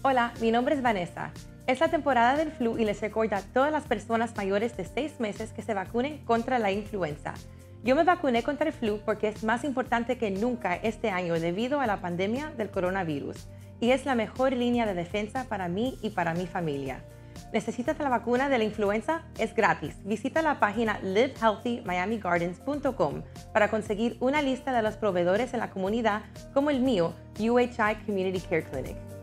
Hola, mi nombre es Vanessa. Es la temporada del flu y les recuerdo a todas las personas mayores de 6 meses que se vacunen contra la influenza. Yo me vacuné contra el flu porque es más importante que nunca este año debido a la pandemia del coronavirus y es la mejor línea de defensa para mí y para mi familia. ¿Necesitas la vacuna de la influenza? Es gratis. Visita la página livehealthymiamigardens.com para conseguir una lista de los proveedores en la comunidad como el mío, UHI Community Care Clinic.